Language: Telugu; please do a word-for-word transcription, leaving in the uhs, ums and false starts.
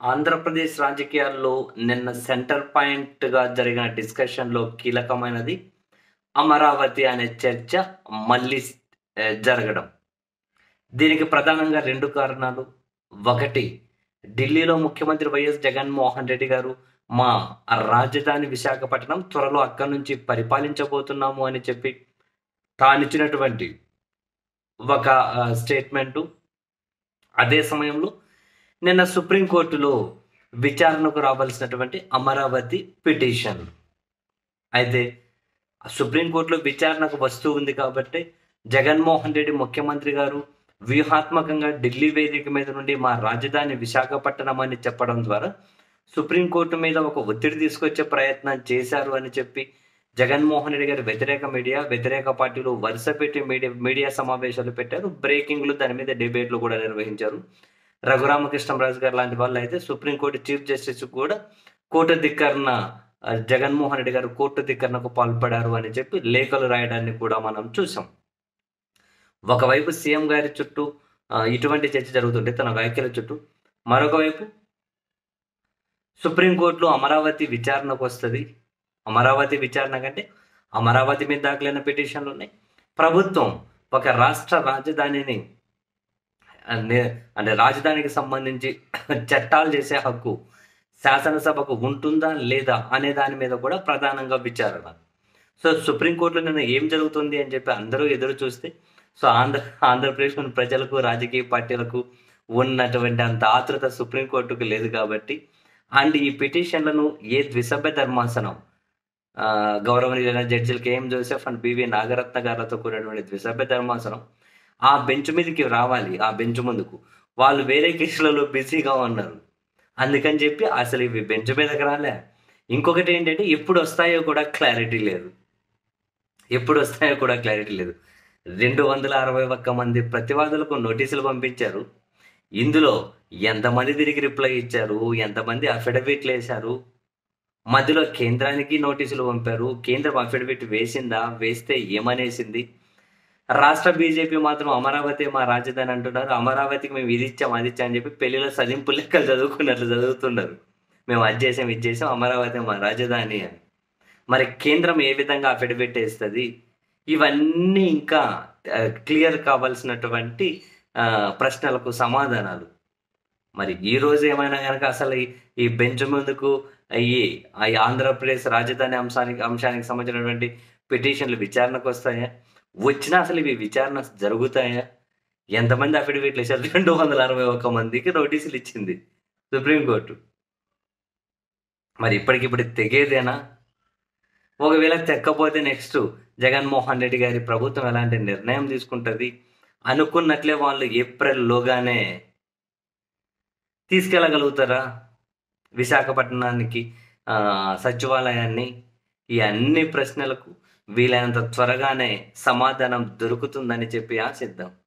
ఆంధ్రప్రదేశ్ రాజకీయాల్లో నిన్న సెంటర్ పాయింట్‌గా జరిగిన డిస్కషన్‌లో కీలకమైనది అమరావతి అనే చర్చ మళ్ళీ స్ ఆహ్, జరగడం. దీనికి ప్రధానంగా రెండు కారణాలు. ఒకటి, ఢిల్లీలో ముఖ్యమంత్రి వైఎస్ జగన్మోహన్ రెడ్డి గారు మా రాజధాని విశాఖపట్నం, త్వరలో అక్కడి నుంచి పరిపాలించబోతున్నాము అని చెప్పి తానిచ్చినటువంటి ఒక ఆహ్, స్టేట్‌మెంటు. అదే సమయంలో నిన్న సుప్రీం కోర్టులో విచారణకు రావాల్సినటువంటి అమరావతి పిటిషన్. అయితే సుప్రీం కోర్టులో విచారణకు వస్తూ ఉంది కాబట్టి జగన్మోహన్ రెడ్డి ముఖ్యమంత్రి గారు వ్యూహాత్మకంగా ఢిల్లీ వేదిక మీద నుండి మా రాజధాని విశాఖపట్నం అని చెప్పడం ద్వారా సుప్రీం కోర్టు మీద ఒక ఒత్తిడి తీసుకొచ్చే ప్రయత్నం చేశారు అని చెప్పి జగన్మోహన్ రెడ్డి గారి వ్యతిరేక మీడియా, వ్యతిరేక పార్టీలు వరుస పెట్టి మీడియా మీడియా సమావేశాలు పెట్టారు. బ్రేకింగ్‌లు దాని మీద డిబేట్‌లు కూడా నిర్వహించారు. రఘురామకృష్ణంరాజు గారు లాంటి వాళ్ళైతే సుప్రీంకోర్టు చీఫ్ జస్టిస్ కూడా కోర్టు ధిక్కరణ ఆహ్, జగన్మోహన్ రెడ్డి గారు కోర్టు ధిక్కరణకు పాల్పడారు అని చెప్పి లేఖలు రాయడాన్ని కూడా మనం చూసాం. ఒకవైపు సీఎం గారి చుట్టూ ఆహ్, ఇటువంటి చర్చ జరుగుతుంటే తన వ్యాఖ్యల చుట్టూ, మరొక వైపు సుప్రీంకోర్టులో అమరావతి విచారణకొస్తది. అమరావతి విచారణ కంటే అమరావతి మీద దాఖలైన పిటిషన్లున్నాయి. ప్రభుత్వం ఒక రాష్ట్ర రాజధానిని అనే అంటే రాజధానికి సంబంధించి చట్టాలు చేసే హక్కు శాసనసభకు ఉంటుందా? లేదా? అనే దాని మీద కూడా ప్రధానంగా విచారణ. సో, సుప్రీంకోర్టులో నిన్న ఏం జరుగుతుంది అని చెప్పి అందరూ ఎదురు చూస్తే, సో, ఆంధ్ర ఆంధ్రప్రదేశ్‌లోని ప్రజలకు, రాజకీయ పార్టీలకు ఉన్నటువంటి అంత ఆతృత సుప్రీంకోర్టుకు లేదు కాబట్టి, అండ్ ఈ పిటిషన్‌లను ఏ ద్విసభ్య ధర్మాసనం ఆహ్, గౌరవనీయులైన జడ్జిలు K M Joseph and B V Nagarathna గారితో కూడినటువంటి ద్విసభ్య ధర్మాసనం ఆ బెంచ్ మీదకి రావాలి. ఆ బెంచ్ ముందుకు. వాళ్ళు వేరే కేసులలో బిజీగా ఉన్నారు. అందుకని చెప్పి అసలు ఇవి బెంచ్ మీదకి రాలే. ఇంకొకటి ఏంటంటే ఎప్పుడొస్తాయో కూడా క్లారిటీ లేదు. ఎప్పుడొస్తాయో కూడా క్లారిటీ లేదు. రెండు వందల అరవై ఒక్క మంది ప్రతివాదులకు నోటీసులు పంపించారు. ఇందులో ఎంతమంది తిరిగి రిప్లై ఇచ్చారు? ఎంతమంది అఫిడవిట్‌లేశారు? మధ్యలో కేంద్రానికి నోటీసులు పంపారు. కేంద్రం అఫిడవిట్ వేసిందా? వేస్తే ఏమనేసింది? రాష్ట్ర బీజేపీ మాత్రం అమరావతి మా రాజధాని అంటున్నారు. అమరావతికి మేము ఇది ఇచ్చాం, అది ఇచ్చాం అని చెప్పి పెళ్లిలో సదింపు లెక్కలు చదువుకున్నట్లు చదువుతున్నారు. మేము అది చేసాం, ఇది చేసాం, అమరావతి మా రాజధాని అని. మరి కేంద్రం ఏ విధంగా అఫిడవిట్ ఏస్తది? ఇవన్నీ ఇంకా ఆహ్, క్లియర్ కావాల్సినటువంటి ఆహ్, ప్రశ్నలకు సమాధానాలు. మరి ఈ రోజు ఏమైనా గనక అసలు ఈ ఈ బెంచ్ ముందుకు ఈ ఈ ఆంధ్రప్రదేశ్ రాజధాని అంశానికి అంశానికి సంబంధించినటువంటి పిటిషన్‌లు విచారణకొస్తాయా? వచ్చినా అసలు ఇవి విచారణ జరుగుతాయా? ఎంతమంది అఫిడవిట్‌లు ఏశారు? రెండు వందల అరవై ఒక్క మందికి నోటీసులు ఇచ్చింది సుప్రీంకోర్టు. మరి ఇప్పటికిప్పుడు తెగేదేనా? ఒకవేళ తెక్కపోతే నెక్స్ట్ జగన్మోహన్ రెడ్డి గారి ప్రభుత్వం ఎలాంటి నిర్ణయం తీసుకుంటది? అనుకున్నట్లే వాళ్ళు ఏప్రిల్‌లోగానే తీసుకెళ్ళగలుగుతారా? విశాఖపట్నానికి ఆహ్, సచివాలయాన్ని? ఈ అన్ని ప్రశ్నలకు వీలైనంత త్వరగానే సమాధానం దొరుకుతుందని చెప్పి ఆశిద్దాం.